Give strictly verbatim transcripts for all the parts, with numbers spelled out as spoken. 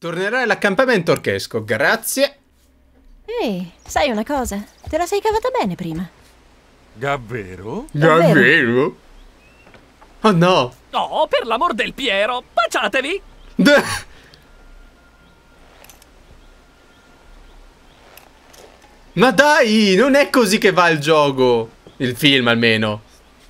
Tornerai all'accampamento orchesco, grazie. Ehi, sai una cosa? Te la sei cavata bene prima. Davvero? Davvero? Oh no. Oh, per l'amor del Piero, baciatevi! Ma dai, non è così che va il gioco. Il film almeno.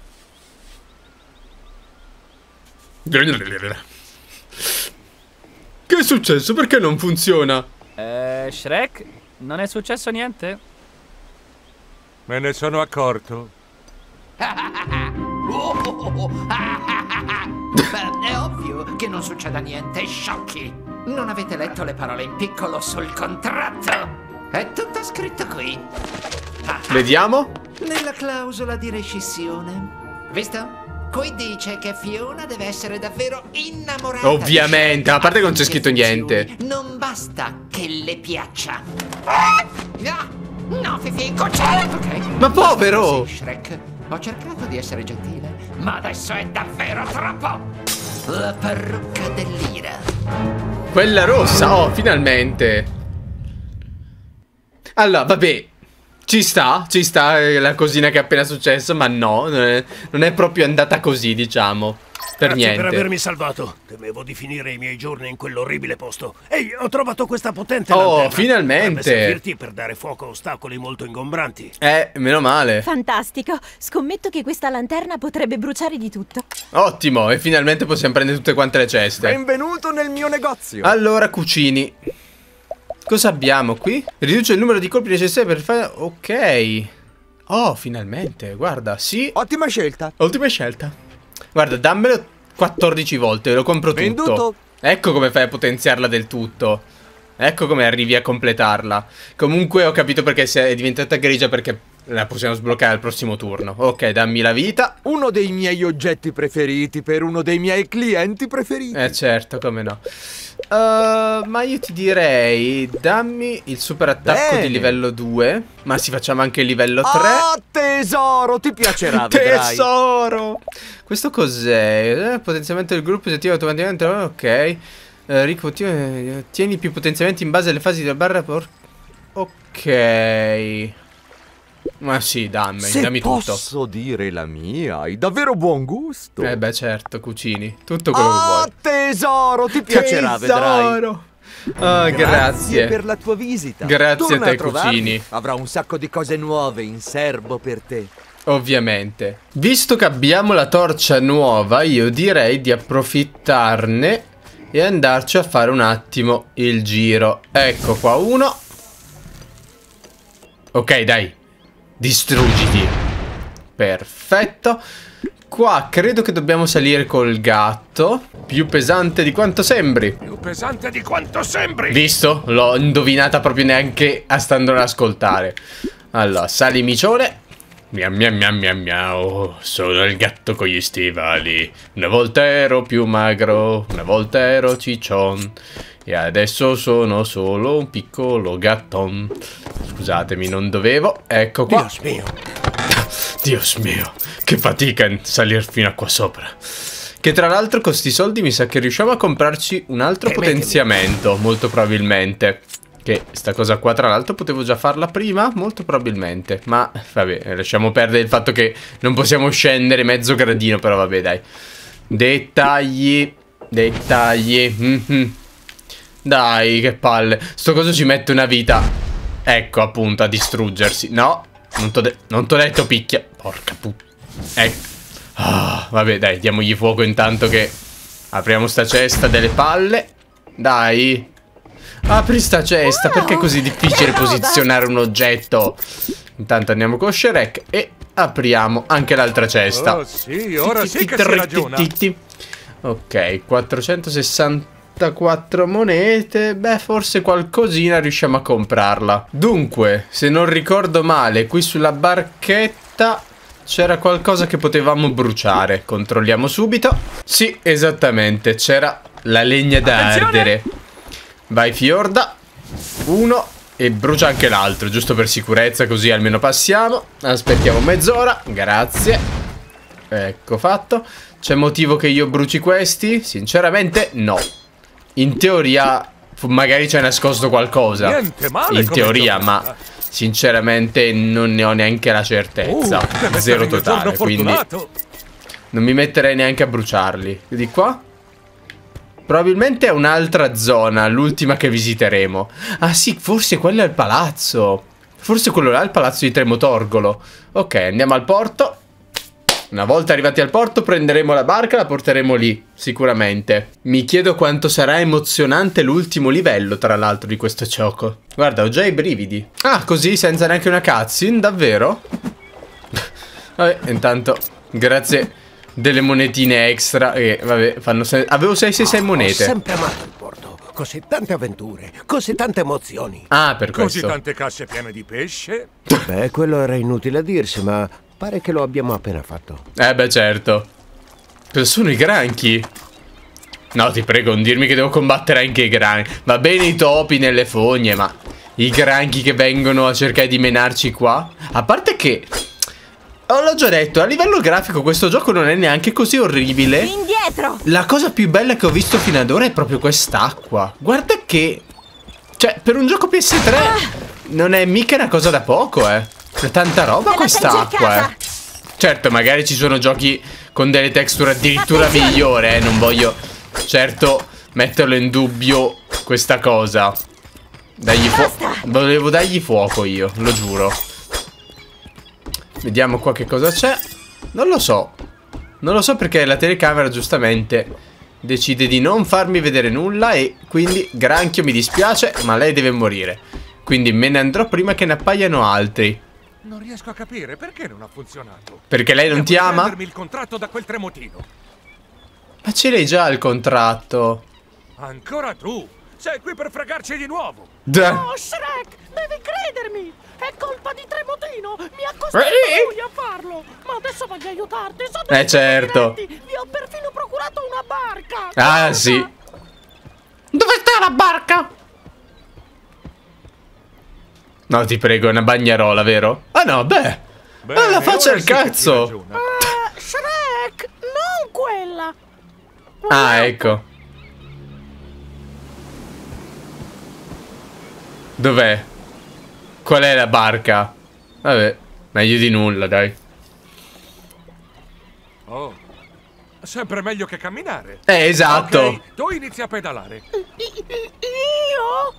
Che è successo? Perché non funziona? Eh, Shrek, non è successo niente? Me ne sono accorto. Beh, è ovvio che non succeda niente, sciocchi. Non avete letto le parole in piccolo sul contratto? È tutto scritto qui. Vediamo. Nella clausola di rescissione. Visto? Qui dice che Fiona deve essere davvero innamorata. Ovviamente, a parte che non c'è scritto niente. Non basta che le piaccia. No, no, Fifi, cucina. Ok. Ma povero! Sì, Shrek. Ho cercato di essere gentile, ma adesso è davvero troppo. La parrucca dell'ira. Quella rossa, oh, finalmente. Allora, vabbè. Ci sta, ci sta la cosina che è appena successo, ma no, non è, non è proprio andata così, diciamo. Per Grazie niente. per avermi salvato. Temevo di finire i miei giorni in quell'orribile posto. Ehi, ho trovato questa potente Oh, lanterna. finalmente. Potrebbe servirti per dare fuoco a ostacoli molto ingombranti. Eh, meno male. Fantastico. Scommetto che questa lanterna potrebbe bruciare di tutto. Ottimo, e finalmente possiamo prendere tutte quante le ceste. Benvenuto nel mio negozio. Allora, cucini. Cosa abbiamo qui? Riduce il numero di colpi necessari per fare... Ok. Oh, finalmente, guarda, sì. Ottima scelta. Ultima scelta. Guarda, dammelo quattordici volte, lo compro tutto. Venduto. Ecco come fai a potenziarla del tutto. Ecco come arrivi a completarla. Comunque ho capito perché è diventata grigia, perché la possiamo sbloccare al prossimo turno. Ok, dammi la vita. Uno dei miei oggetti preferiti per uno dei miei clienti preferiti. Eh certo, come no. Uh, ma io ti direi, dammi il super attacco Bene. di livello due. Ma si facciamo anche il livello tre. Oh tesoro, ti piacerà, vedrai. Tesoro. Questo cos'è? Eh, potenziamento del gruppo si attiva automaticamente. Ok. eh, ricco, tieni, tieni più potenziamenti in base alle fasi della barra por... Ok. Ma sì, dammi, Se dammi tutto. posso dire la mia, hai davvero buon gusto. Eh beh certo, cucini tutto quello Oh che vuoi. tesoro, ti piacerà, vedrai. Tesoro. Oh, grazie. per la tua visita. Grazie Torna a te, trovarmi. cucini. Avrò un sacco di cose nuove in serbo per te. Ovviamente. Visto che abbiamo la torcia nuova, io direi di approfittarne e andarci a fare un attimo il giro. Ecco qua uno. Ok, dai. Distruggiti. Perfetto. Qua credo che dobbiamo salire col gatto. Più pesante di quanto sembri. Più pesante di quanto sembri. Visto? L'ho indovinata proprio neanche a stando ad ascoltare. Allora, sali micione. Miam miam miam miam miau. Sono il gatto con gli stivali. Una volta ero più magro, una volta ero ciccion, e adesso sono solo un piccolo gatton. Scusatemi, non dovevo. Ecco qua. Dios mio. Dios mio, che fatica a salire fino a qua sopra. Che tra l'altro con sti soldi mi sa che riusciamo a comprarci un altro Che me, potenziamento, molto probabilmente. Che sta cosa qua tra l'altro potevo già farla prima, molto probabilmente. Ma vabbè, lasciamo perdere il fatto che non possiamo scendere mezzo gradino, però vabbè dai. Dettagli, dettagli. Mm-hmm. Dai, che palle. Sto coso ci mette una vita. Ecco appunto, a distruggersi. No, non t'ho de detto picchia. Porca puttana. Ecco. Oh, vabbè dai, diamogli fuoco intanto che apriamo sta cesta delle palle. Dai. Apri sta cesta, wow, perché è così difficile posizionare un oggetto? Intanto andiamo con Shrek e apriamo anche l'altra cesta. Oh sì, ora sì che si ragiona. Ok, quattrocentosessantaquattro monete. Beh, forse qualcosina riusciamo a comprarla. Dunque, se non ricordo male, qui sulla barchetta c'era qualcosa che potevamo bruciare. Controlliamo subito. Sì, esattamente, c'era la legna da ardere. Vai Fiorda. Uno. E brucia anche l'altro, giusto per sicurezza, così almeno passiamo. Aspettiamo mezz'ora. Grazie. Ecco fatto. C'è motivo che io bruci questi? Sinceramente no. In teoria magari c'è nascosto qualcosa. Niente male in come teoria, giornata. ma sinceramente non ne ho neanche la certezza. Uh, deve Zero essere il mio totale, giorno quindi fortunato. non mi metterei neanche a bruciarli. Di qua? Probabilmente è un'altra zona, l'ultima che visiteremo. Ah sì, forse quello è il palazzo. Forse quello là è il palazzo di Tremotorgolo. Ok, andiamo al porto. Una volta arrivati al porto prenderemo la barca e la porteremo lì, sicuramente. Mi chiedo quanto sarà emozionante l'ultimo livello, tra l'altro, di questo gioco. Guarda, ho già i brividi. Ah, così, senza neanche una cutscene, davvero? Vabbè, intanto, grazie delle monetine extra. E vabbè, fanno se avevo sei sei sei monete. Ho sempre amato il porto. Così tante avventure, così tante emozioni. Ah, per Così questo. tante casse piene di pesce. Beh, quello era inutile a dirsi, ma pare che lo abbiamo appena fatto. Eh beh, certo. Cosa sono i granchi? No, ti prego, non dirmi che devo combattere anche i granchi. Va bene i topi nelle fogne, ma i granchi che vengono a cercare di menarci qua. A parte che, oh, l'ho già detto, a livello grafico questo gioco non è neanche così orribile. Indietro! La cosa più bella che ho visto fino ad ora è proprio quest'acqua. Guarda che, cioè, per un gioco P S tre non è mica una cosa da poco, eh. C'è tanta roba quest'acqua, eh. Certo, magari ci sono giochi con delle texture addirittura migliore, eh. Non voglio, certo, metterlo in dubbio questa cosa. Dagli fuoco. Volevo dargli fuoco io, lo giuro. Vediamo qua che cosa c'è. Non lo so. Non lo so perché la telecamera giustamente decide di non farmi vedere nulla. E quindi, granchio, mi dispiace, ma lei deve morire. Quindi me ne andrò prima che ne appaiano altri. Non riesco a capire perché non ha funzionato. Perché lei non Devo ti ama? prendermi il contratto da quel tremotino. Ma ce l'hai già il contratto. Ancora tu? Sei qui per fregarci di nuovo. Da. Oh, Shrek, devi credermi! È colpa di Tremotino! Mi ha costretto Eh. lui a farlo! Ma adesso voglio aiutarti! Sono Eh, certo. Vi ho perfino procurato una barca! Ah, Guarda! sì. Dove sta la barca? No, ti prego, è una bagnarola, vero? Ah no, beh. Bene, Ah, la faccia ora al sì che ti cazzo. ragiona. Uh, Shrek, non quella! Ah, ecco. Dov'è? Qual è la barca? Vabbè, meglio di nulla, dai. Oh, sempre meglio che camminare. Eh, esatto. Ok, tu inizi a pedalare. Io?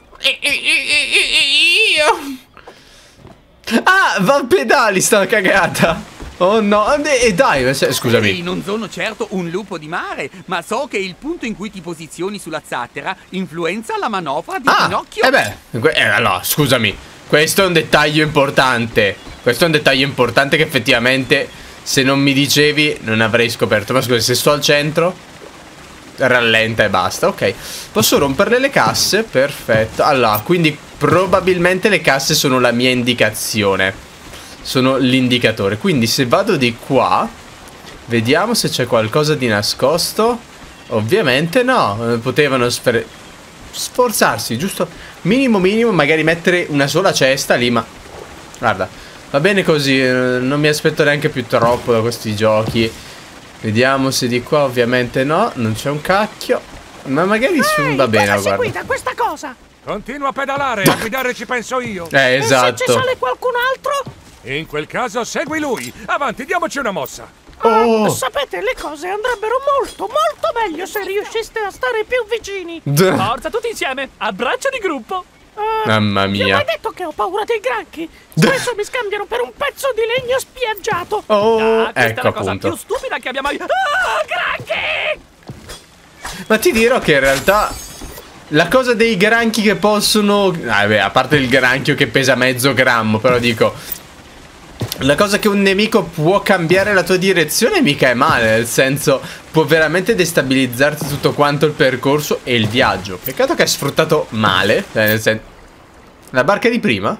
Ah, va a pedali sta cagata. Oh no, e eh, dai, scusami. Ehi, non sono certo un lupo di mare, ma so che il punto in cui ti posizioni sulla zattera influenza la manovra di Ah, Pinocchio. eh beh, eh, allora, scusami. Questo è un dettaglio importante. Questo è un dettaglio importante che effettivamente, se non mi dicevi, non avrei scoperto. Ma scusa, se sto al centro, rallenta e basta. Ok, posso romperle le casse? Perfetto. Allora, quindi probabilmente le casse sono la mia indicazione. Sono l'indicatore. Quindi se vado di qua, vediamo se c'è qualcosa di nascosto. Ovviamente no. Potevano sforzarsi, giusto? Minimo minimo, magari mettere una sola cesta lì. Ma guarda, va bene così. Non mi aspetto neanche più troppo da questi giochi. Vediamo se di qua ovviamente no. Non c'è un cacchio. Ma magari su, Ehi, va bene, cosa guarda. seguita questa cosa? Continua a pedalare, a guidare ci penso io. Eh, E se ci esatto. sale qualcun altro? In quel caso segui lui. Avanti, diamoci una mossa. Oh. Ah, sapete, le cose andrebbero molto, molto meglio se riusciste a stare più vicini. D- Forza tutti insieme, abbraccio di gruppo. Eh, Mamma Ti ho mia. mai detto che ho paura dei granchi? Spesso mi scambiano per un pezzo di legno spiaggiato. Oh, Ah, questa ecco è la cosa appunto. più stupida che abbia mai... Ah, granchi! Ma ti dirò che in realtà la cosa dei granchi che possono... Ah, beh, a parte il granchio che pesa mezzo grammo, però dico... La cosa che un nemico può cambiare la tua direzione mica è male, nel senso può veramente destabilizzarti tutto quanto il percorso e il viaggio. Peccato che è sfruttato male, cioè nel senso... La barca di prima?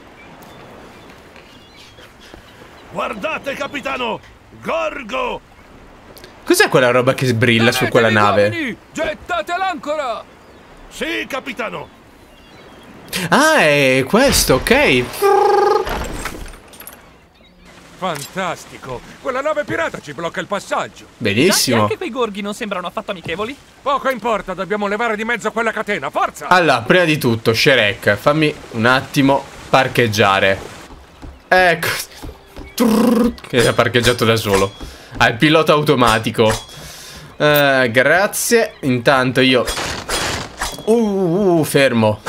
Guardate, capitano! Gorgo! Cos'è quella roba che brilla su quella nave? Uomini, gettate l'ancora. Sì, capitano! Ah, è questo, ok. Fantastico! Quella nave pirata ci blocca il passaggio. Benissimo. Già, anche quei gorghi non sembrano affatto amichevoli. Poco importa, dobbiamo levare di mezzo quella catena, forza! Allora, prima di tutto, Shrek, fammi un attimo parcheggiare. Ecco. Trrr, che si è parcheggiato da solo. Ah, il pilota automatico. Uh, grazie. Intanto io... Uh, uh fermo.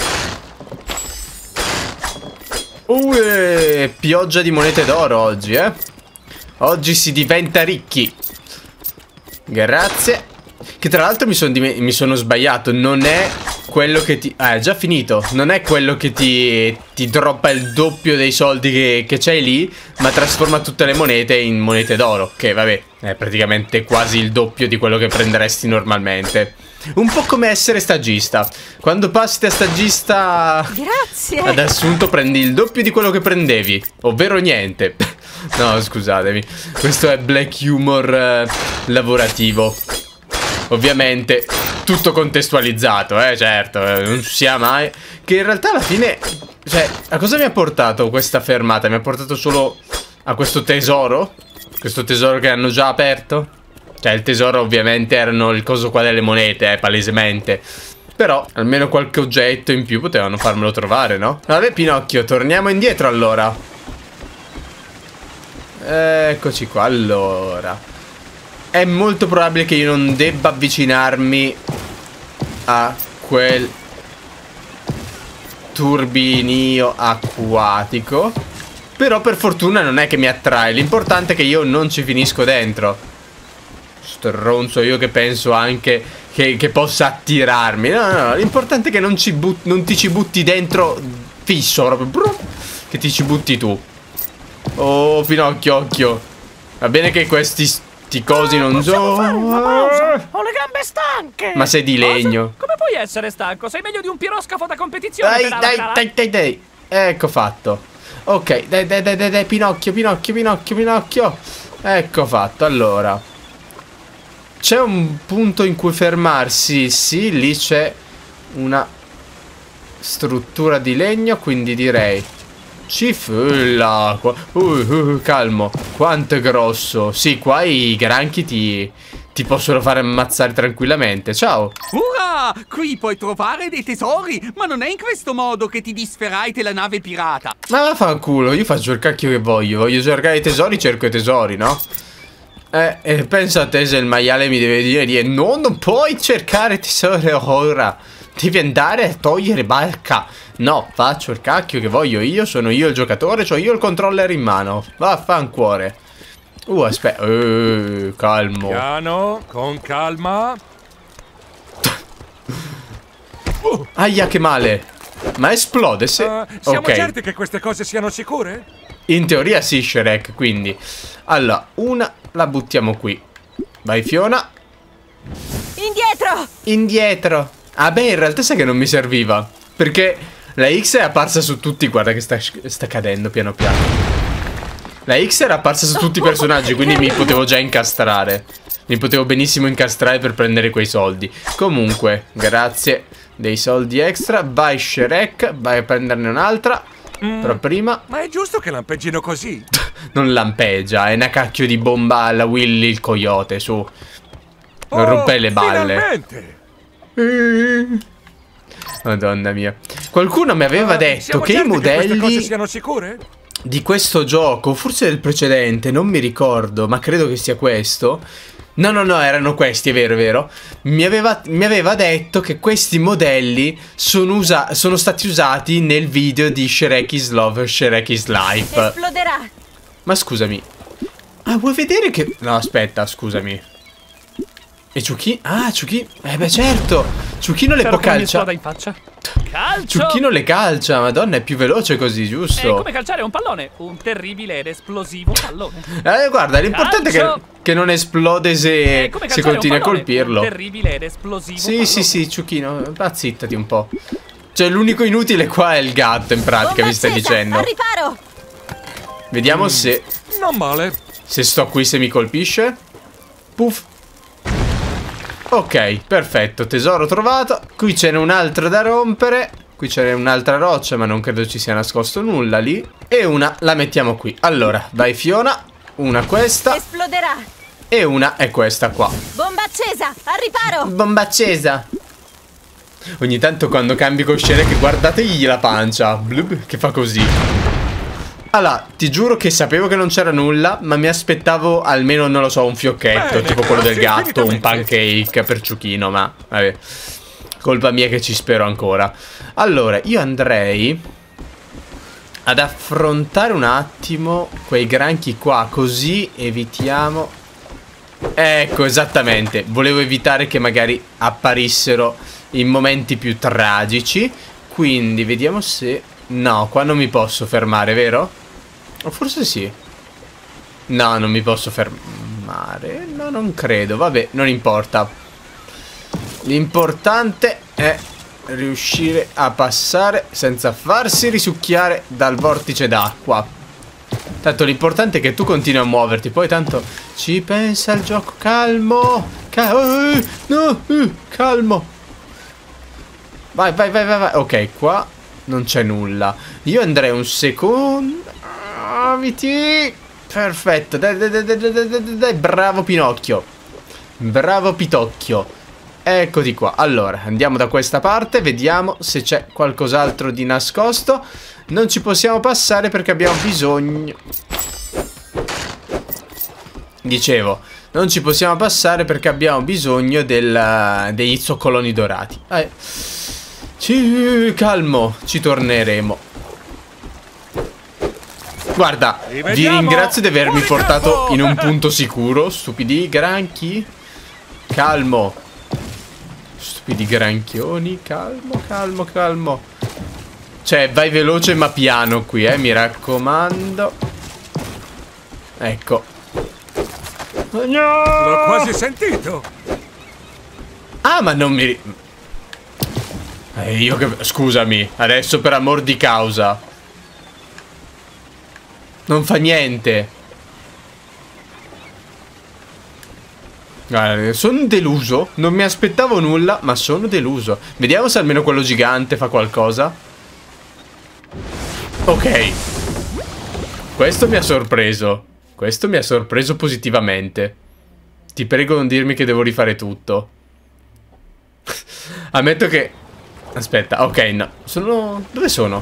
Uh, eh, pioggia di monete d'oro oggi, eh. Oggi si diventa ricchi. Grazie. Che tra l'altro mi, son mi sono sbagliato. Non è quello che ti... Ah, è già finito. Non è quello che ti, ti droppa il doppio dei soldi che, che c'hai lì, ma trasforma tutte le monete in monete d'oro. Che vabbè, è praticamente quasi il doppio di quello che prenderesti normalmente. Un po' come essere stagista. Quando passi da stagista Grazie. ad assunto prendi il doppio di quello che prendevi, ovvero niente. No, scusatemi. Questo è black humor eh, lavorativo. Ovviamente tutto contestualizzato, eh, certo, eh, non ci sia mai. Che in realtà alla fine, cioè, a cosa mi ha portato questa fermata? Mi ha portato solo a questo tesoro? Questo tesoro che hanno già aperto? Cioè, il tesoro ovviamente erano il coso qua delle monete, eh, palesemente. Però, almeno qualche oggetto in più potevano farmelo trovare, no? Vabbè, Pinocchio, torniamo indietro allora. Eccoci qua, allora. È molto probabile che io non debba avvicinarmi a quel turbinio acquatico. Però per fortuna non è che mi attrae. L'importante è che io non ci finisco dentro. Stronzo io che penso anche che, che possa attirarmi. No, no, no, l'importante è che non, ci but non ti ci butti dentro fisso proprio. Brum, che ti ci butti tu. Oh, Pinocchio, occhio. Va bene che questi sti cosi ah, non so. Ho le gambe stanche. Ma sei di legno. Cosa? Come puoi essere stanco? Sei meglio di un piroscafo da competizione. Dai, pedala, dai, pedala. dai, dai, dai. Ecco fatto. Ok, dai, dai, dai, dai, dai, Pinocchio, Pinocchio, Pinocchio, Pinocchio. Ecco fatto, allora. C'è un punto in cui fermarsi. Sì, lì c'è una struttura di legno, quindi direi cifulla. uh, uh, Calmo. Quanto è grosso. Sì, qua i granchi ti, ti possono fare ammazzare tranquillamente. Ciao. Ura! Qui puoi trovare dei tesori, ma non è in questo modo che ti disferai della nave pirata. Ma vaffanculo, io faccio il cacchio che voglio. Voglio cercare i tesori, cerco i tesori, no? Eh, eh, pensa a te se il maiale mi deve dire di no, non puoi cercare tesori ora. Devi andare a togliere barca. No, faccio il cacchio che voglio io, sono io il giocatore, c'ho io il controller in mano. Vaffancuore. Uh, aspetta, uh, calmo. Piano, con calma. uh, Aia, che male. Ma esplode se... Uh, siamo ok. certi che queste cose siano sicure? In teoria sì, Shrek, quindi. Allora, una la buttiamo qui. Vai, Fiona. Indietro! Indietro. Ah beh, in realtà sai che non mi serviva. Perché la X è apparsa su tutti. Guarda che sta, sta cadendo piano piano. La X era apparsa su tutti i personaggi, quindi mi potevo già incastrare. Mi potevo benissimo incastrare per prendere quei soldi. Comunque, grazie dei soldi extra. Vai, Shrek, vai a prenderne un'altra. Mm. Però prima... Ma è giusto che lampeggino così? Non lampeggia, è una cacchio di bomba alla Willy il coyote, su. Non oh, rompe le balle. Finalmente! Madonna mia. Qualcuno mi aveva uh, detto che i modelli che queste cose siano sicure? Di questo gioco, forse del precedente, non mi ricordo, ma credo che sia questo. No, no, no, erano questi, è vero, è vero. Mi aveva, mi aveva detto che questi modelli sono, usa sono stati usati nel video di Shrek is Love, Shrek is Life. Esploderà. Ma scusami. Ah, vuoi vedere che... No, aspetta, scusami. E Ciuchino... Ah, Ciuchino... Eh beh, certo. Ciuchino le può calciare. in faccia. Calcio! Ciuchino le calcia, madonna, è più veloce così, giusto? È come calciare un pallone. Un terribile ed esplosivo pallone. Eh, guarda, l'importante è che, che non esplode se, se continui a colpirlo. Un terribile ed esplosivo Sì, pallone. sì, sì, Ciuchino, va, zittati un po'. Cioè, l'unico inutile qua è il gatto, in pratica, Bomba mi stai accesa, dicendo. al riparo. Vediamo mm, se... Non male. Se sto qui, se mi colpisce. Puff. Ok, perfetto, tesoro trovato. Qui ce n'è un altro da rompere. Qui c'è un'altra roccia, ma non credo ci sia nascosto nulla lì. E una la mettiamo qui. Allora, vai Fiona. Una questa. Esploderà. E una è questa qua. Bomba accesa, al riparo. Bomba accesa. Ogni tanto quando cambi cosciere che guardategli la pancia. Blub, che fa così. Allora, ti giuro che sapevo che non c'era nulla, ma mi aspettavo almeno, non lo so, un fiocchetto, Bene, tipo quello del sì, gatto, un infinitamente. pancake per Ciuchino, ma vabbè. Colpa mia che ci spero ancora. Allora, io andrei ad affrontare un attimo quei granchi qua, così evitiamo... Ecco, esattamente. Volevo evitare che magari apparissero in momenti più tragici. Quindi vediamo se... No, qua non mi posso fermare, vero? O forse sì. No, non mi posso fermare. No, non credo. Vabbè, non importa. L'importante è riuscire a passare senza farsi risucchiare dal vortice d'acqua. Tanto l'importante è che tu continui a muoverti. Poi tanto ci pensa il gioco. Calmo. Cal uh, no, uh, calmo. Vai, vai, vai, vai, vai. Ok, qua non c'è nulla. Io andrei un secondo. Muoviti. Perfetto. Dai, dai, dai, dai, dai, dai, dai. Bravo Pinocchio. Bravo Pitocchio. Eccoti qua. Allora, andiamo da questa parte. Vediamo se c'è qualcos'altro di nascosto. Non ci possiamo passare perché abbiamo bisogno. Dicevo, non ci possiamo passare perché abbiamo bisogno del, degli zoccoloni dorati. eh. Ci... Calmo, ci torneremo. Guarda, vi ringrazio di avermi portato in un punto sicuro. Stupidi granchi. Calmo. Stupidi granchioni. Calmo, calmo, calmo. Cioè, vai veloce ma piano qui, eh, mi raccomando. Ecco. No! L'ho quasi sentito. Ah, ma non mi... Eh, io che... Scusami, adesso per amor di causa. Non fa niente. Guarda, sono deluso. Non mi aspettavo nulla, ma sono deluso. Vediamo se almeno quello gigante fa qualcosa. Ok. Questo mi ha sorpreso. Questo mi ha sorpreso positivamente. Ti prego non dirmi che devo rifare tutto. Ammetto che... Aspetta, ok, no. Sono... Dove sono?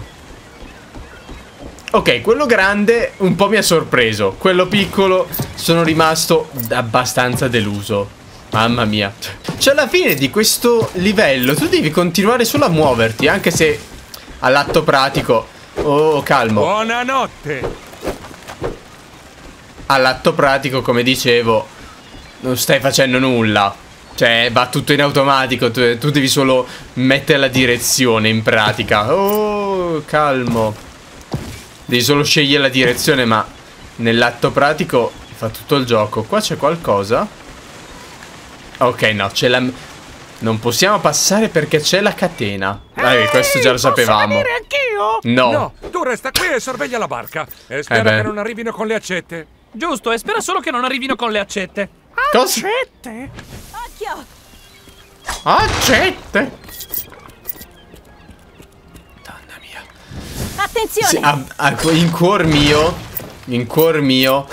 Ok, quello grande un po' mi ha sorpreso. Quello piccolo sono rimasto abbastanza deluso. Mamma mia. Cioè alla fine di questo livello tu devi continuare solo a muoverti, anche se all'atto pratico... Oh, calmo. Buonanotte. All'atto pratico, come dicevo, non stai facendo nulla. Cioè, va tutto in automatico. Tu, tu devi solo mettere la direzione in pratica. Oh, calmo. Devi solo scegliere la direzione, ma nell'atto pratico fa tutto il gioco. Qua c'è qualcosa? Ok, no, c'è la... Non possiamo passare perché c'è la catena. Ehi, eh, questo già lo sapevamo. Posso venire anch'io? No. No, tu resta qui e sorveglia la barca. E spera Eh beh. che non arrivino con le accette. Giusto, e spera solo che non arrivino con le accette. Cosa? Accette? Occhio! Accette. Madonna mia. Attenzione! Sì, a- a- in cuor mio, in cuor mio,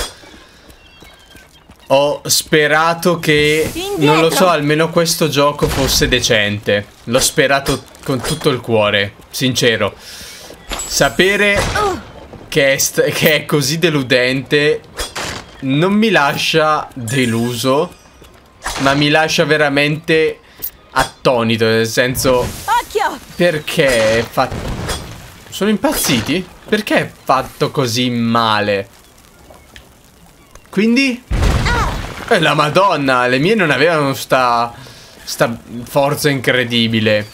ho sperato che, Indietro. non lo so, almeno questo gioco fosse decente. L'ho sperato con tutto il cuore, sincero. Sapere che è, st- che è così deludente non mi lascia deluso, ma mi lascia veramente attonito, nel senso... Occhio! Perché è fatto... Sono impazziti? Perché è fatto così male? Quindi... Eh, la madonna, le mie non avevano sta... Sta forza incredibile.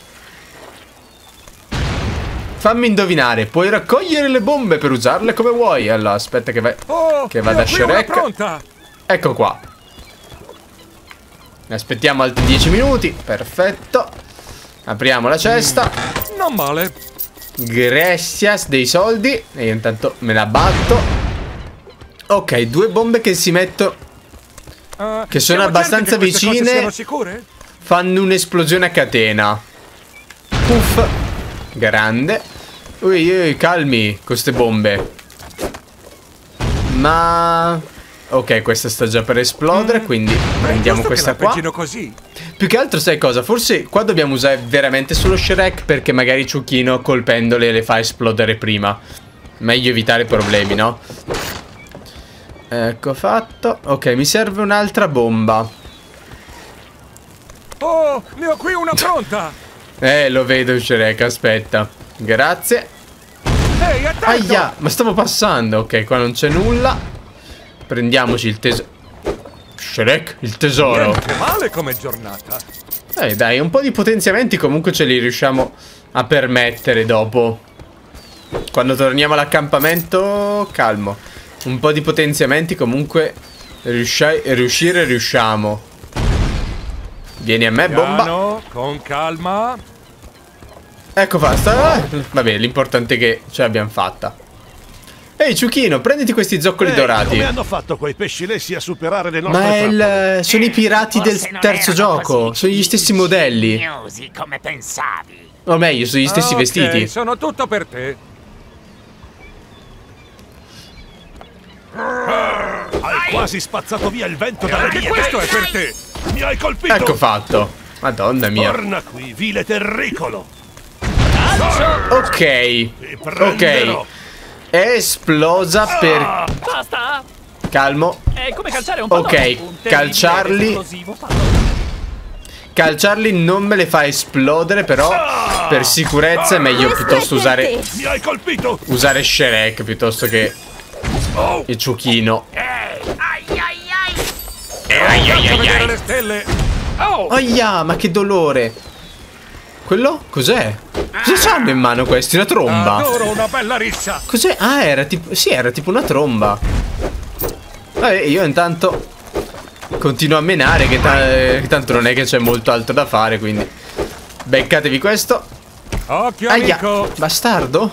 Fammi indovinare, puoi raccogliere le bombe per usarle come vuoi. Allora, aspetta che, vai... Oh, che vada ne ho qui una Shrek. pronta. Ecco qua. Aspettiamo altri dieci minuti. Perfetto. Apriamo la cesta. Non male. Gracias dei soldi. E io intanto me la batto. Ok, due bombe che si mettono, Uh, che sono siamo abbastanza certi che queste cose vicine. siano sicure? Fanno un'esplosione a catena. Puff. grande. Ui, ui, calmi con queste bombe. Ma... ok, questa sta già per esplodere, quindi prendiamo questa qua. Così. Più che altro sai cosa? Forse qua dobbiamo usare veramente solo Shrek, perché magari Ciuchino colpendole le fa esplodere prima. Meglio evitare problemi, no? Ecco fatto. Ok, mi serve un'altra bomba. Oh, ne ho qui una pronta. Eh, lo vedo Shrek, aspetta. Grazie. Ehi, attento! Aia, ma stavo passando. Ok, qua non c'è nulla. Prendiamoci il tesoro. Shrek, il tesoro. Niente male come giornata. Eh dai, un po' di potenziamenti comunque ce li riusciamo a permettere dopo. Quando torniamo all'accampamento, calmo. Un po' di potenziamenti comunque riusci- riuscire riusciamo. Vieni a me, bomba. Piano, con calma. Ecco basta. Vabbè, l'importante è che ce l'abbiamo fatta. Ehi, Ciuchino, prenditi questi zoccoli Ehi, dorati. come hanno fatto quei pesci lessi a superare le nostre Ma è trappole? il, sono i pirati del Forse non terzo erano gioco. così Sono gli stessi modelli. ingegnosi come pensavi. O meglio, sono gli stessi Ah, ok, vestiti. sono tutto per te. Hai quasi spazzato via il vento dalle Anche mie questo è vesti. per te. Mi hai colpito. Ecco fatto. Madonna mia. Torna qui, vile terricolo. Ok. prenderò. Ok. È esplosa per... Basta! Calmo. È come calciare un pallone. Ok, Un terribile calciarli. esplosivo pallone. Calciarli non me le fa esplodere, però per sicurezza è meglio piuttosto usare Mi hai colpito. usare Shrek piuttosto che il Ciuchino. Faccio vedere le stelle. Oh! Aia, ma che dolore. Quello? Cos'è? Cosa c'hanno in mano questi? Una tromba? Adoro una bella rissa. Cos'è? Ah, era tipo... sì, era tipo una tromba. Vabbè, io intanto continuo a menare, che, ta che tanto non è che c'è molto altro da fare, quindi beccatevi questo. Occhio, Aia, amico. bastardo.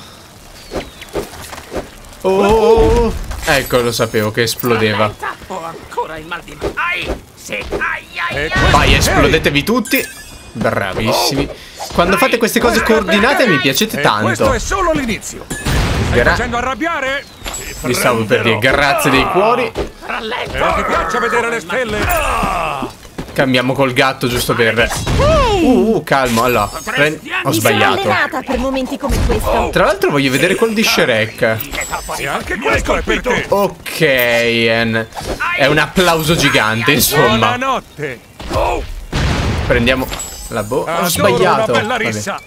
Oh, ecco, lo sapevo che esplodeva. Ho ancora il mal di mano. Ai! Sì, ai, ai, E ai. Vai, esplodetevi tutti. Bravissimi. Quando fate queste cose coordinate mi piacete E questo tanto. è solo l'inizio. Stai Gra- facendo arrabbiare? Mi stavo per dire grazie dei cuori. E ti piace vedere le stelle? Cambiamo col gatto giusto per... Uh, uh calmo, allora pre- Ho Mi sono sbagliato. allenata per momenti come questo. Tra l'altro voglio vedere quello di Shrek. E anche questo è per te. Ok, En. È un applauso gigante, insomma. Buonanotte. Prendiamo la bo... Ho Adoro sbagliato. una bella Vabbè. rissa.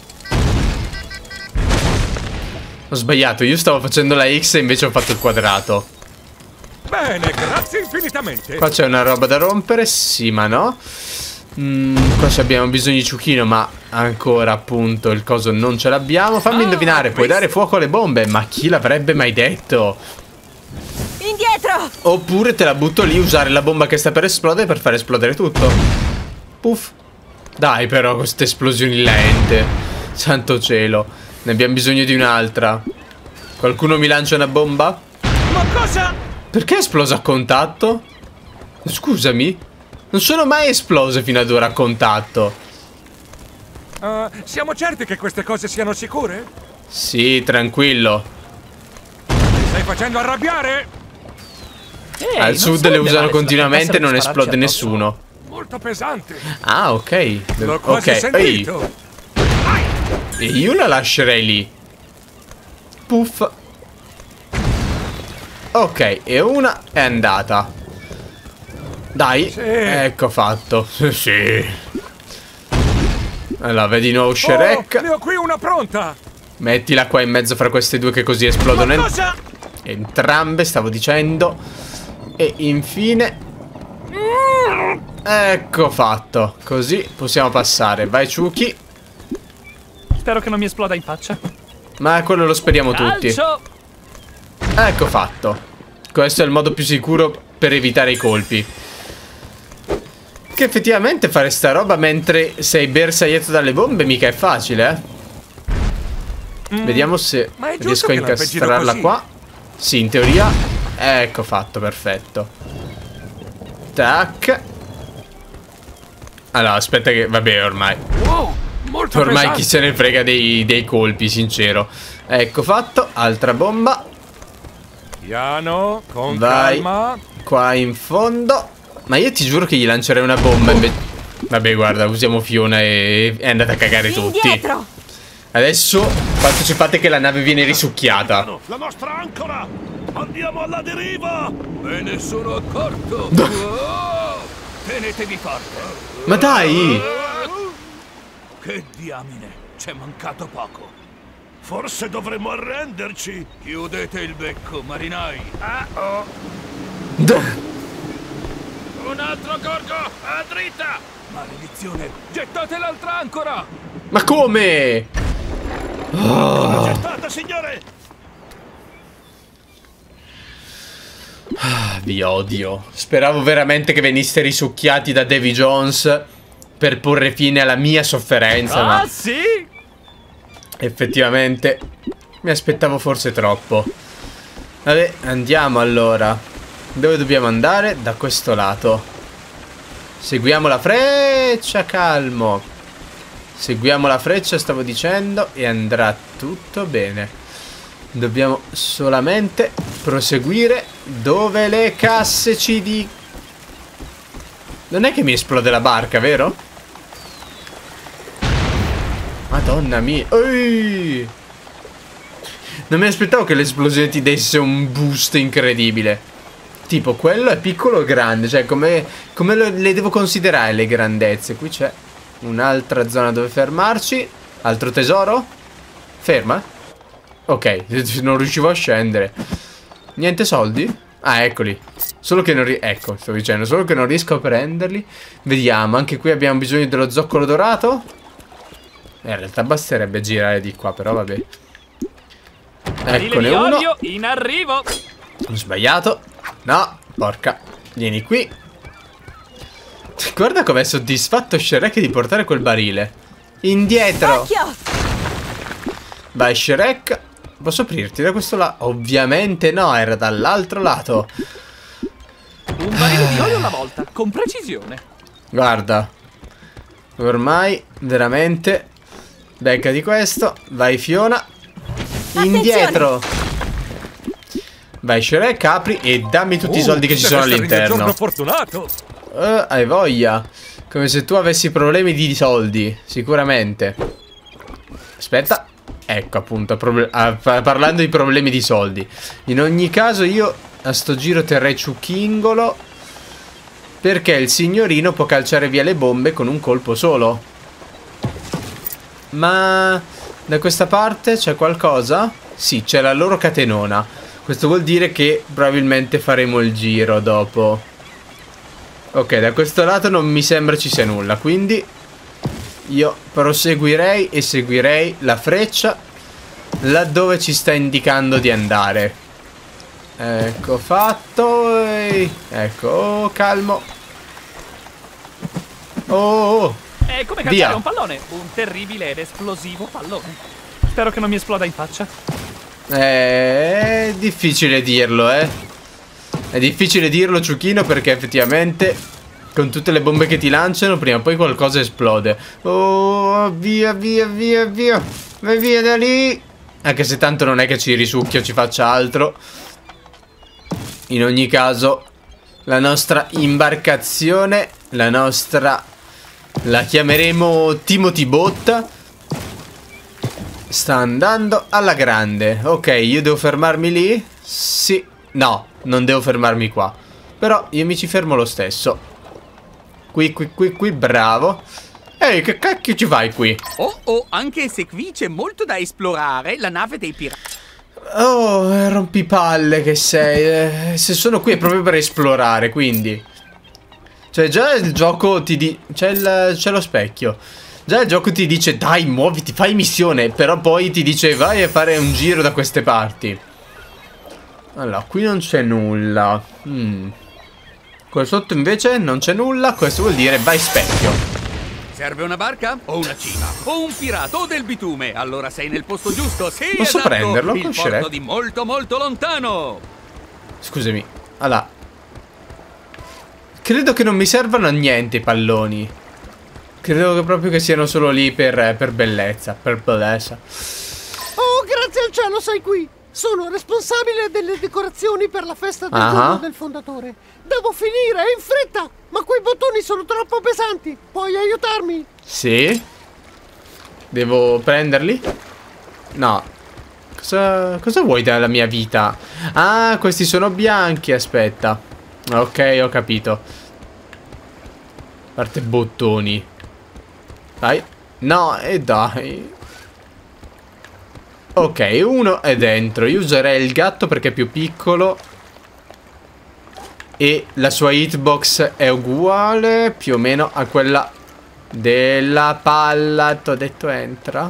Ho sbagliato, io stavo facendo la X e invece ho fatto il quadrato. Bene, grazie infinitamente. Qua c'è una roba da rompere, sì ma no. Mm, qua ci abbiamo bisogno di Ciuchino, ma ancora appunto il coso non ce l'abbiamo. Fammi indovinare, puoi dare fuoco alle bombe? Ma chi l'avrebbe mai detto? Indietro! Oppure te la butto lì, usare la bomba che sta per esplodere per far esplodere tutto. Puff. Dai però, queste esplosioni lente. Santo cielo. Ne abbiamo bisogno di un'altra. Qualcuno mi lancia una bomba? Ma cosa? Perché è esplosa a contatto? Scusami. Non sono mai esplose fino ad ora a contatto. Uh, siamo certi che queste cose siano sicure? Sì, tranquillo. Mi stai facendo arrabbiare? Ehi, Al non sud sarebbe le usano male continuamente e essere non spararci esplode addosso. nessuno. Molto pesante. Ah, ok. L'ho quasi Ok, ehi. sentito. E io la lascerei lì. Puff. Ok, e una è andata. Dai, Sì. ecco fatto. Sì. Allora, vedi di nuovo Shrek. Oh, ne ho qui una pronta. Mettila qua in mezzo fra queste due che così esplodono Ma en- cosa? entrambe, stavo dicendo. E infine... Ecco fatto. Così possiamo passare. Vai Ciuchi. Spero che non mi esploda in faccia. Ma quello lo speriamo tutti. Calcio! Ecco fatto. Questo è il modo più sicuro per evitare i colpi. Che effettivamente fare sta roba mentre sei bersagliato dalle bombe mica è facile, eh. Mm. Vediamo se Ma è giusto riesco a che l'arpeggino incastrarla così? qua. Sì, in teoria. Ecco fatto, perfetto. Tac. Allora, aspetta che... Vabbè, ormai. Wow, Molto Ormai pesante. chi se ne frega dei, dei colpi, sincero. Ecco fatto, altra bomba. Piano, con Vai. calma. Qua in fondo. Ma io ti giuro che gli lancerei una bomba invece... Vabbè, guarda, usiamo Fiona e è andata a cagare tutti. Indietro! Adesso partecipate che la nave viene risucchiata. La nostra ancora! Andiamo alla deriva! Me ne sono accorto. Oh, tenetevi forte. Ma dai! Che diamine, c'è mancato poco. Forse dovremmo arrenderci! Chiudete il becco, marinai. Ah, oh. Un altro gorgo, a dritta! Maledizione, gettate l'altra ancora! Ma come? Oh. Gettata, signore! Ah, vi odio. Speravo veramente che veniste risucchiati da Davy Jones per porre fine alla mia sofferenza. Ah, ma sì? effettivamente mi aspettavo forse troppo. Vabbè, andiamo allora. Dove dobbiamo andare? Da questo lato. Seguiamo la freccia, calmo. Seguiamo la freccia, stavo dicendo, e andrà tutto bene. Dobbiamo solamente proseguire dove le casse ci di... Non è che mi esplode la barca, vero? Madonna mia. Ehi! Non mi aspettavo che l'esplosione ti desse un boost incredibile. Tipo, quello è piccolo o grande? Cioè, come, come lo, le devo considerare le grandezze? Qui c'è un'altra zona dove fermarci. Altro tesoro? Ferma? Ok, non riuscivo a scendere. Niente soldi? Ah, eccoli. Solo che non riesco. Ecco, sto dicendo, solo che non riesco a prenderli. Vediamo, anche qui abbiamo bisogno dello zoccolo dorato. Eh, in realtà basterebbe girare di qua, però vabbè. Eccone uno. Olio in arrivo. Ho sbagliato. No, porca. Vieni qui. Guarda com'è soddisfatto Shrek di portare quel barile. Indietro. Occhio! Vai Shrek. Posso aprirti da questo lato? Ovviamente no, era dall'altro lato. Un barile di olio alla volta, con precisione. Guarda. Ormai, veramente. Becca di questo. Vai Fiona. Indietro. Vai Shrek, apri e dammi tutti i soldi che ci sono all'interno. Giorno fortunato. Uh, hai voglia. Come se tu avessi problemi di soldi. Sicuramente. Aspetta. Ecco appunto ah, parlando di problemi di soldi. In ogni caso io a sto giro terrei ciuchingolo, perché il signorino può calciare via le bombe con un colpo solo. Ma da questa parte c'è qualcosa? Sì, c'è la loro catenona. Questo vuol dire che probabilmente faremo il giro dopo. Ok, da questo lato non mi sembra ci sia nulla, quindi io proseguirei e seguirei la freccia laddove ci sta indicando di andare. Ecco fatto. E... ecco, oh, calmo. Oh, oh. È come Via. calciare un pallone. Un terribile ed esplosivo pallone. Spero che non mi esploda in faccia. È difficile dirlo, eh. È difficile dirlo, Ciuchino, perché effettivamente con tutte le bombe che ti lanciano prima o poi qualcosa esplode. Oh, via, via, via, via. Vai via da lì. Anche se tanto non è che ci risucchia o ci faccia altro. In ogni caso, la nostra imbarcazione, la nostra... la chiameremo Timothy Boat, sta andando alla grande. Ok, io devo fermarmi lì? Sì. No, non devo fermarmi qua. Però io mi ci fermo lo stesso. Qui, qui, qui, qui, bravo. Ehi, che cacchio ci fai qui? Oh, oh, anche se qui c'è molto da esplorare, la nave dei pirati... Oh, rompipalle che sei. eh, Se sono qui è proprio per esplorare, quindi... cioè già il gioco ti dice... c'è lo specchio. Già il gioco ti dice dai, muoviti, fai missione. Però poi ti dice vai a fare un giro da queste parti. Allora, qui non c'è nulla. mm. Qua sotto invece non c'è nulla. Questo vuol dire vai specchio. Serve una barca? O una cima? O un pirata? O del bitume? Allora sei nel posto giusto, sì, Posso esatto. prenderlo Il con porto Shrek? di molto molto lontano. Scusami. Allora, credo che non mi servano a niente i palloni. Credo che proprio che siano solo lì per, per bellezza, per bellezza. Oh, grazie al cielo sei qui. Sono responsabile delle decorazioni per la festa del uh-huh. giorno del fondatore. Devo finire, in fretta, ma quei bottoni sono troppo pesanti. Puoi aiutarmi? Sì. Devo prenderli? No. Cosa, cosa vuoi dalla mia vita? Ah, questi sono bianchi, aspetta. Ok, ho capito. A parte bottoni. Dai. No, e dai. Ok, uno è dentro. Io userei il gatto perché è più piccolo. E la sua hitbox è uguale più o meno a quella della palla. T'ho detto entra.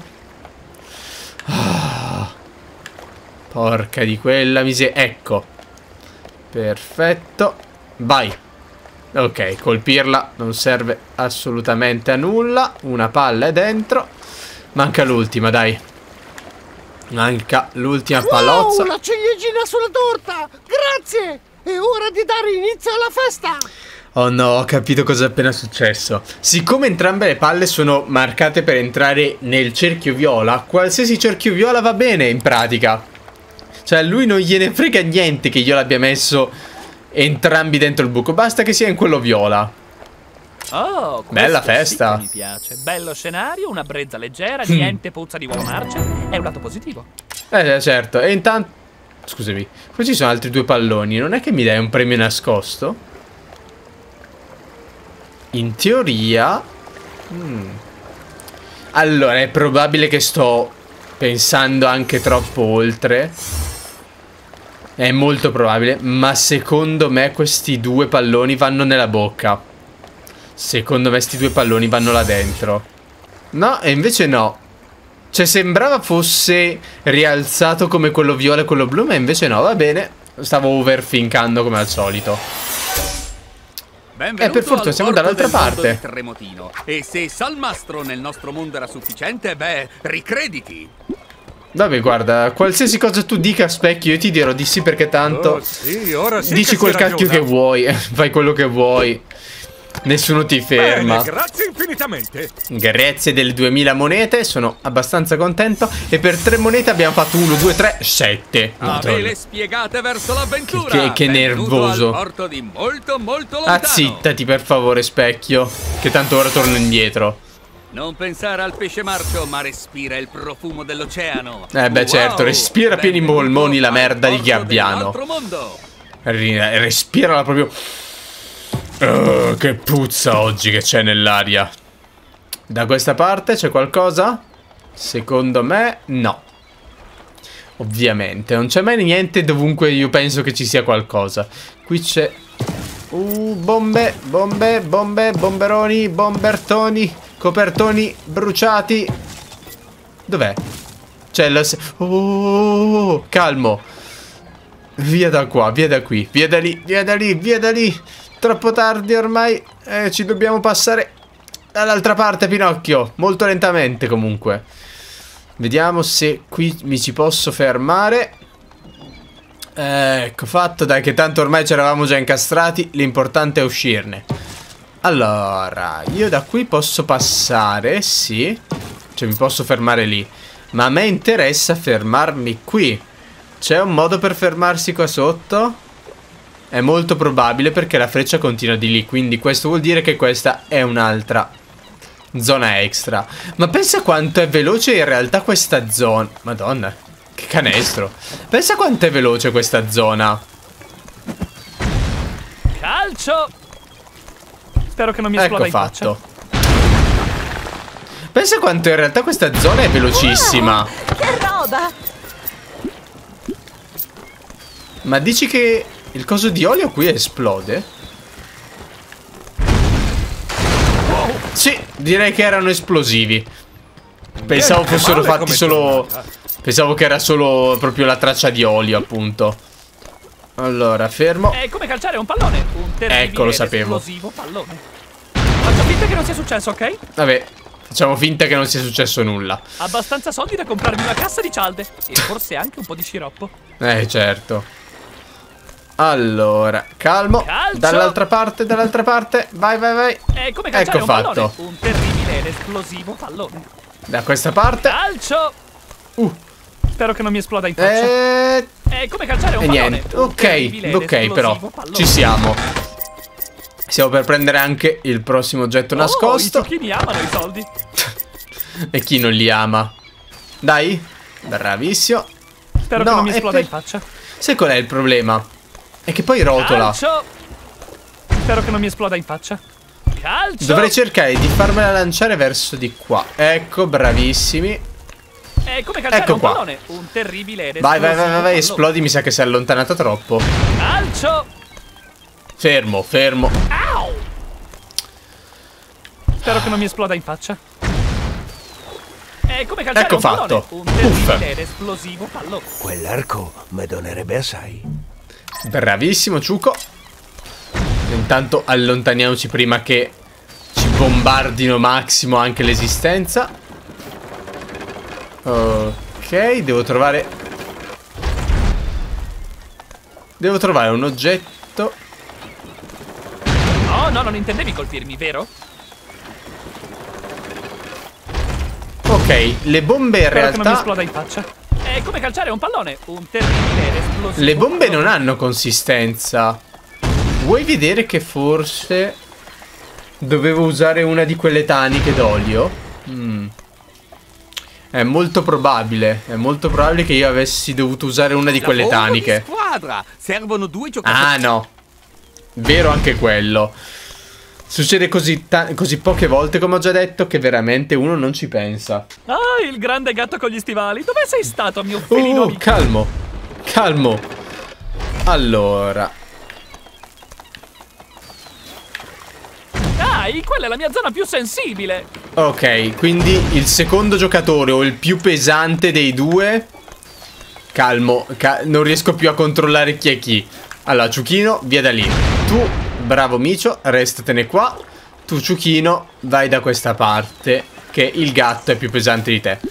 Ah, porca di quella miseria. Ecco. Perfetto. Vai. Ok, colpirla non serve assolutamente a nulla. Una palla è dentro. Manca l'ultima, dai. Manca l'ultima palozza. Wow, la ciliegina sulla torta! Grazie! È ora di dare inizio alla festa! Oh no, ho capito cosa è appena successo. Siccome entrambe le palle sono marcate per entrare nel cerchio viola, qualsiasi cerchio viola va bene in pratica. Cioè a lui non gliene frega niente che io l'abbia messo entrambi dentro il buco. Basta che sia in quello viola. Oh, bella festa. Sì, mi piace. Bello scenario, una brezza leggera, niente puzza di uovo marcia. È un lato positivo. Eh, certo. E intanto... Scusami. Qui ci sono altri due palloni. Non è che mi dai un premio nascosto? In teoria... Hmm. Allora, è probabile che sto pensando anche troppo oltre. È molto probabile. Ma secondo me questi due palloni vanno nella bocca. Secondo me sti due palloni vanno là dentro. No, e invece no. Cioè sembrava fosse rialzato come quello viola e quello blu, ma invece no, va bene. Stavo overthinkando come al solito. Benvenuto eh, per fortuna siamo dall'altra parte. Tremotino. E se Salmastro nel nostro mondo era sufficiente, beh, ricrediti. Vabbè, guarda, qualsiasi cosa tu dica, Specchio, io ti dirò di sì perché tanto... Oh, sì, ora sì dici che quel si cacchio ragiona. che vuoi, fai quello che vuoi. Nessuno ti ferma. Bene, grazie infinitamente. Grazie delle duemila monete, sono abbastanza contento. E per tre monete abbiamo fatto uno, due, tre, sette. Ah, ve le spiegate verso l'avventura. Che, che nervoso. Al porto di molto molto lontano. Ah, zittati per favore, Specchio, che tanto ora torno indietro. Non pensare al pesce marcio, ma respira il profumo dell'oceano. Eh beh, wow, certo, respira pieni polmoni la merda di gabbiano. Mondo. Respirala proprio. Oh, che puzza oggi che c'è nell'aria. Da questa parte c'è qualcosa? Secondo me no. Ovviamente non c'è mai niente. Dovunque io penso che ci sia qualcosa. Qui c'è uh, bombe, bombe, bombe, bomberoni, bombertoni, copertoni bruciati. Dov'è? C'è la... Oh, calmo. Via da qua, via da qui, via da lì, via da lì, via da lì. Troppo tardi ormai, eh, ci dobbiamo passare dall'altra parte, Pinocchio. Molto lentamente comunque. Vediamo se qui mi ci posso fermare. eh, Ecco fatto, dai che tanto ormai ci eravamo già incastrati. L'importante è uscirne. Allora, io da qui posso passare, sì. Cioè mi posso fermare lì. Ma a me interessa fermarmi qui. C'è un modo per fermarsi qua sotto? È molto probabile perché la freccia continua di lì. Quindi questo vuol dire che questa è un'altra zona extra. Ma pensa quanto è veloce in realtà questa zona. Madonna, che canestro. Pensa quanto è veloce questa zona. Calcio. Spero che non mi esploda ecco in faccia. fatto. Pensa quanto in realtà questa zona è velocissima. Wow, che roba. Ma dici che il coso di olio qui esplode? Wow. Sì, direi che erano esplosivi. Pensavo fossero fatti solo... Pensavo che era solo proprio la traccia di olio, appunto. Allora, fermo. È come calciare un pallone. Un terribile Ecco, lo sapevo. esplosivo pallone. Faccio finta che non sia successo, ok? Vabbè, facciamo finta che non sia successo nulla. Abbastanza soldi da comprarmi una cassa di cialde. E forse anche un po' di sciroppo. Eh, certo. Allora, calmo. Calcio. Dall'altra parte, dall'altra parte. Vai, vai, vai. È come calciare ecco un fatto. pallone. Un terribile terribile ed esplosivo pallone. Da questa parte. Calcio! Uh. Spero che non mi esploda in faccia. E... È come calciare un e pallone. niente. Un Ok, terribile ok, ed però esplosivo pallone. ci siamo. Stiamo per prendere anche il prossimo oggetto Oh, nascosto. i giochini amano i soldi. E chi non li ama? Dai. Bravissimo. Spero no, che non mi esploda per... in faccia. Sai qual è il problema? È che poi rotola. Calcio! Spero che non mi esploda in faccia. Calcio! Dovrei cercare di farmela lanciare verso di qua. Ecco, bravissimi. È come calciare Ecco un qua. pallone. Un terribile ed Vai, vai, esplosivo vai, vai, vai, pallone. esplodi. Mi sa che si è allontanata troppo. Calcio! Fermo, fermo. Au! Spero che non mi esploda in faccia. È come calciare Ecco un fatto. pallone. Un terribile Uff. ed esplosivo pallone. Quell'arco mi donerebbe assai. Bravissimo, Ciuco. Intanto allontaniamoci prima che ci bombardino massimo anche l'esistenza. Ok, devo trovare... Devo trovare un oggetto. No, no, non intendevi colpirmi, vero? Ok, le bombe in Spero che non mi realtà... esploda in faccia. È come calciare un pallone. Un terribile ed esplosivo Le bombe pallone. non hanno consistenza. Vuoi vedere che forse dovevo usare una di quelle taniche d'olio? Mm. È molto probabile. È molto probabile che io avessi dovuto usare una di quelle Lavoro taniche. di squadra. Servono due giocatori. Ah no. Vero anche quello. Succede così, così poche volte, come ho già detto, che veramente uno non ci pensa. Ah, il grande gatto con gli stivali. Dove sei stato, mio felino Oh, amico? calmo. Calmo. Allora. Dai, quella è la mia zona più sensibile. Ok, quindi il secondo giocatore o il più pesante dei due. Calmo, ca non riesco più a controllare chi è chi. Allora, Ciuchino, via da lì. Tu, bravo Micio, restatene qua. Tu, Ciuchino, vai da questa parte, che il gatto è più pesante di te.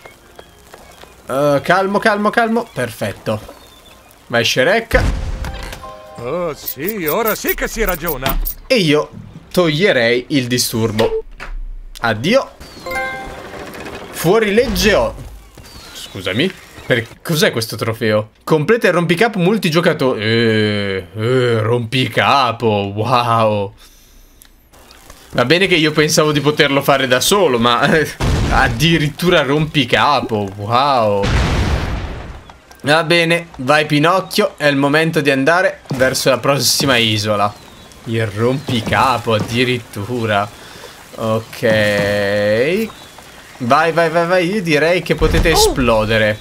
Uh, calmo, calmo, calmo. Perfetto. Vai, Shrek. Oh sì, ora sì che si ragiona. E io toglierei il disturbo. Addio. Fuori legge o... Scusami. Per... Cos'è questo trofeo? Completa il rompicapo multigiocatori. Eh, eh, rompicapo. Wow. Va bene che io pensavo di poterlo fare da solo, ma... addirittura rompicapo. Wow. Va bene. Vai Pinocchio. È il momento di andare verso la prossima isola. Il rompicapo addirittura. Ok. Vai, vai, vai, vai. Io direi che potete esplodere.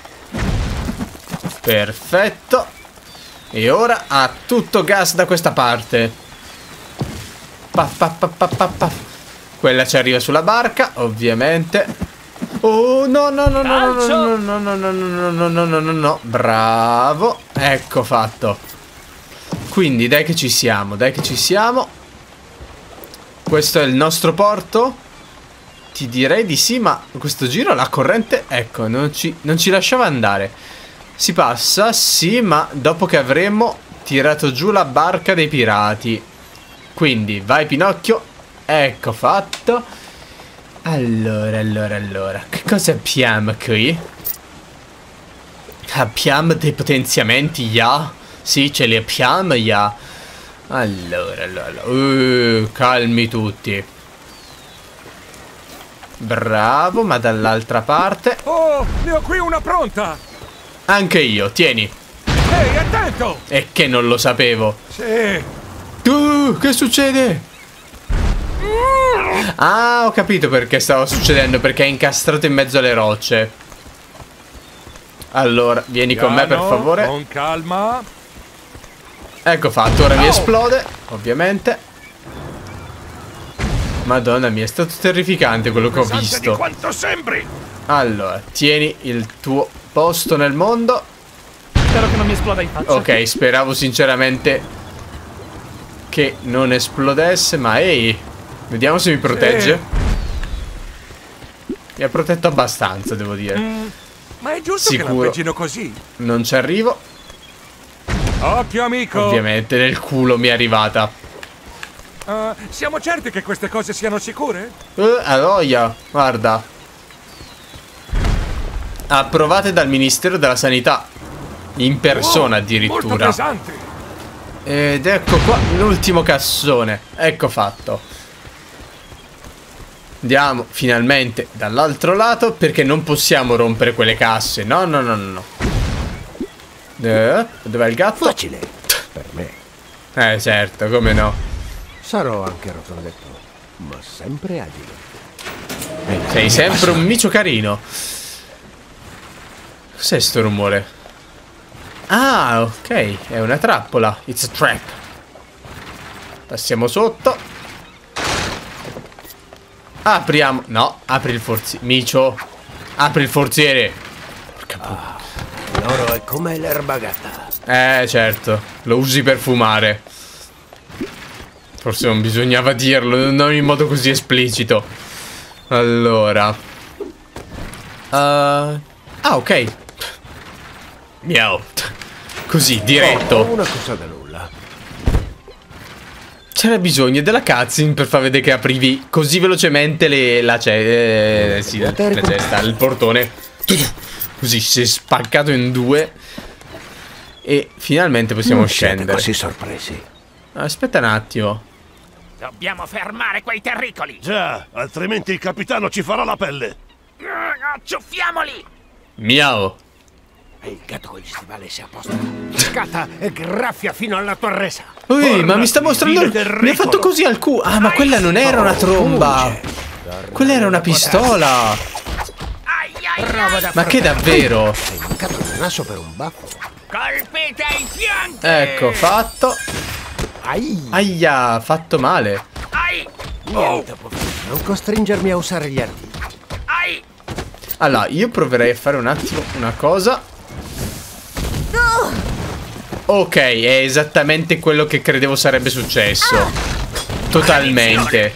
Perfetto. E ora a tutto gas da questa parte. Pa, pa, pa, pa, pa, pa. Quella ci arriva sulla barca, ovviamente. Oh, no, no, no, no, no, no, no, no, no, no, no, no, no, no, no. Bravo. Ecco fatto. Quindi dai che ci siamo, dai che ci siamo. Questo è il nostro porto? Ti direi di sì, ma questo giro la corrente, ecco, non ci, non ci lasciava andare. Si passa, sì, ma dopo che avremo tirato giù la barca dei pirati. Quindi, vai Pinocchio. Ecco fatto. Allora, allora, allora. Che cosa abbiamo qui? Abbiamo dei potenziamenti, ya? Sì, ce li abbiamo, ya. Allora, allora. Uh, calmi tutti. Bravo, ma dall'altra parte. Oh, ne ho qui una pronta. Anche io, tieni. Ehi, attento. E che non lo sapevo. Sì. Tu, che succede? Ah, ho capito perché stava succedendo. Perché è incastrato in mezzo alle rocce. Allora, vieni Piano, con me per favore. Con calma. Ecco fatto, ora Oh. mi esplode. Ovviamente. Madonna mia, è stato terrificante quello che ho Pesante visto. di quanto sembri. Allora, tieni il tuo posto nel mondo. Spero che non mi esploda in faccia. Ok, speravo sinceramente che non esplodesse, ma ehi, vediamo se mi protegge. Mi ha protetto abbastanza, devo dire. Mm, ma è giusto che Sicuro. l'ampeggino così? Non ci arrivo. Occhio amico. Ovviamente nel culo mi è arrivata. Uh, siamo certi che queste cose siano sicure? Eh, aloia, guarda. Approvate dal Ministero della Sanità. In persona addirittura. Molto pesanti. Ed ecco qua l'ultimo cassone. Ecco fatto. Andiamo finalmente dall'altro lato, perché non possiamo rompere quelle casse. No, no, no, no, no. Eh, dov'è il gatto? Facile. Per me. Eh, certo, come no. Sarò anche rotondetto, ma sempre agile. Sei sempre un micio carino. Cos'è sto rumore? Ah, ok, è una trappola. It's a trap. Passiamo sotto. Apriamo. No, apri il forziere. Micio, apri il forziere. Porca puttana. Ah, l'oro è come l'erba gatta. Eh, certo, lo usi per fumare. Forse non bisognava dirlo, non in modo così esplicito. Allora. Uh, ah, ok. Miau. Così, diretto. Oh, una cosa da nulla. C'era bisogno della cutscene per far vedere che aprivi così velocemente le, la, ce, eh, sì, la, la cesta, il portone. Così si è spaccato in due. E finalmente possiamo non scendere. Siete così sorpresi. Aspetta un attimo. Dobbiamo fermare quei terricoli. Già, altrimenti il capitano ci farà la pelle. Acciuffiamoli. Miau. E il gatto con gli stivali si è a posto. Scatta e graffia fino alla tua resa. Ui, ma mi sta mostrando il... Mi ha fatto così al culo. Ah, ma quella non era una tromba. Quella era una pistola. Ma che davvero? Sei mancato il naso per un baffo. Colpite ai fianchi. Ecco, fatto. Ai. Aia, fatto male. Ai. Niente, poverino, non costringermi a usare gli arti. Ai. Allora, io proverei a fare un attimo una cosa. Ok, è esattamente quello che credevo sarebbe successo. Totalmente.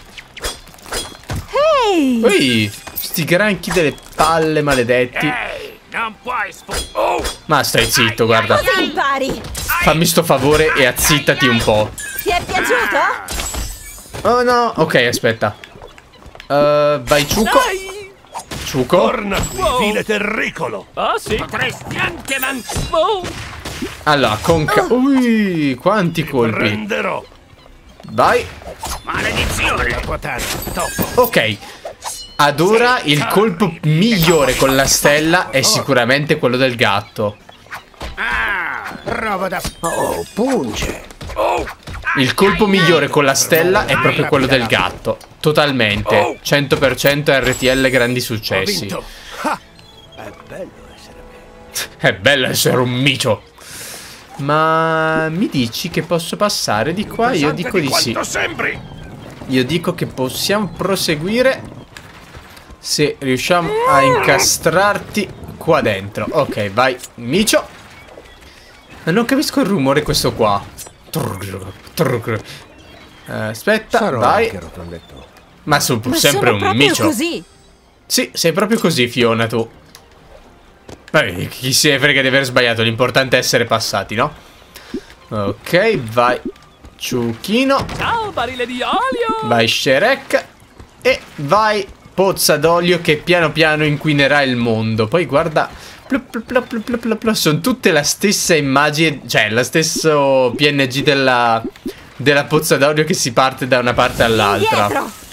Ehi! Ui, sti granchi delle palle maledetti. Ehi, non puoi sfuggire. Oh. Ma stai zitto, guarda. Così impari! Fammi sto favore e azzittati un po'. Ti è piaciuto? Oh no, ok, aspetta. Uh, vai Ciuco. Ciuco. Torna qui, wow. Vile terricolo. Ah, sì. Potresti anche man... Oh. Allora, con ca... Ui, quanti colpi. Prenderò. Vai. Maledizione. La tua terra, topo. Ok. Ad ora il colpo migliore con la stella è sicuramente quello del gatto. Ah, roba da... Oh, punge. Oh. Il colpo migliore con la stella è proprio quello del gatto. Totalmente. cento per cento R T L grandi successi. Ah, è bello essere me. È bello essere un micio. Ma mi dici che posso passare di qua? Io dico di sì. Io dico che possiamo proseguire se riusciamo a incastrarti qua dentro. Ok, vai, micio. Ma non capisco il rumore questo qua. Aspetta, Sarò vai. anche rotondetto. Ma sono Ma sempre sono un micio. così. Sì, sei proprio così, Fiona, tu. Vabbè, chi se ne frega di aver sbagliato, l'importante è essere passati, no? Ok, vai Ciuchino. Ciao, barile di olio. Vai Shrek. E vai pozza d'olio che piano piano inquinerà il mondo. Poi guarda, plup, plup, plup, plup, plup, plup, sono tutte la stessa immagine, cioè lo stesso P N G della, della pozza d'olio che si parte da una parte all'altra.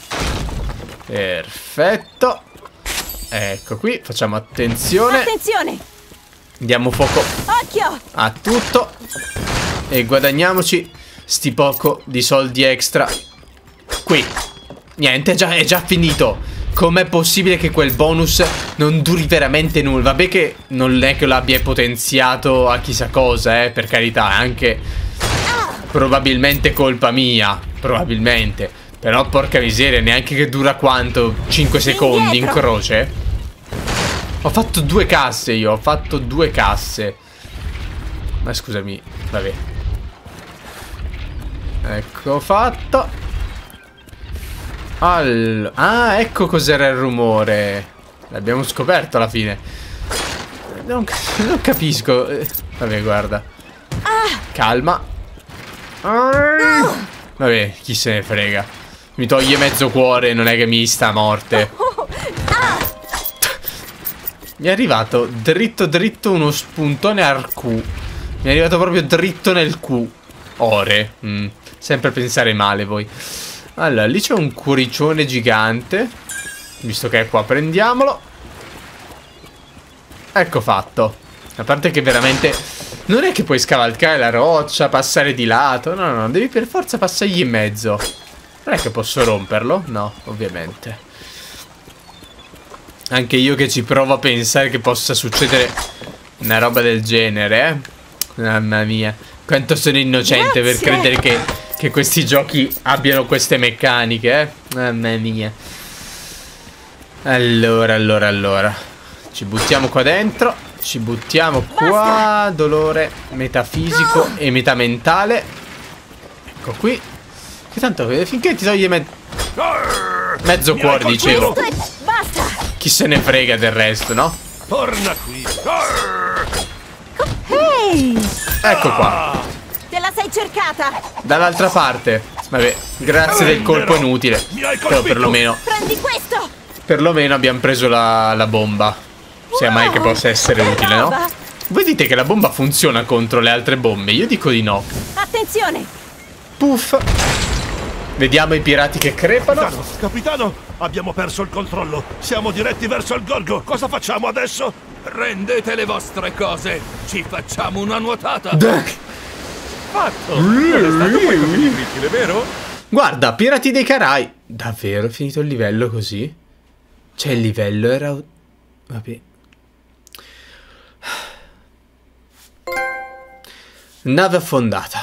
Perfetto. Ecco qui, facciamo attenzione. Attenzione! Diamo fuoco Occhio! a tutto. E guadagniamoci sti poco di soldi extra. Qui. Niente, è già, è già finito. Com'è possibile che quel bonus non duri veramente nulla? Vabbè che non è che l'abbia potenziato a chissà cosa, eh, per carità. È anche probabilmente colpa mia. Probabilmente. Però porca miseria, neanche che dura quanto? cinque secondi in croce? Ho fatto due casse io, ho fatto due casse. Ma scusami, vabbè. Ecco fatto. All... Ah, ecco cos'era il rumore. L'abbiamo scoperto alla fine. Non, non capisco. Vabbè, guarda. Calma. Vabbè, chi se ne frega. Mi toglie mezzo cuore, non è che mi sta a morte. Mi è arrivato dritto dritto uno spuntone al Q. Mi è arrivato proprio dritto nel Q. Ore. Mm. Sempre pensare male voi. Allora, lì c'è un cuoricione gigante. Visto che è qua, prendiamolo. Ecco fatto. A parte che veramente non è che puoi scavalcare la roccia, passare di lato. No, no, no, devi per forza passargli in mezzo. Non è che posso romperlo? No, ovviamente. Anche io che ci provo a pensare che possa succedere una roba del genere, eh. Mamma mia. Quanto sono innocente. Grazie. Per credere che, che questi giochi abbiano queste meccaniche, eh. Mamma mia. Allora, allora, allora. Ci buttiamo qua dentro. Ci buttiamo qua. Basta. Dolore metafisico no. e metamentale. Ecco qui. Che tanto finché ti toglie me mezzo cuore, dicevo. Basta. Chi se ne frega del resto, no? Torna qui. Ehi! Ecco qua. Te la sei cercata. Dall'altra parte. Vabbè, grazie del colpo inutile. Però perlomeno prendi questo. Perlomeno abbiamo preso la, la bomba. Sia mai che possa essere utile, no? Voi dite che la bomba funziona contro le altre bombe. Io dico di no. Attenzione. Puff. Vediamo i pirati che crepano. Capitano, capitano, abbiamo perso il controllo. Siamo diretti verso il gorgo. Cosa facciamo adesso? Prendete le vostre cose. Ci facciamo una nuotata. Fatto. Non è stato poi così difficile, vero? Guarda, Pirati dei Caraibi. Davvero è finito il livello così? Cioè il livello era... Vabbè. Nave affondata.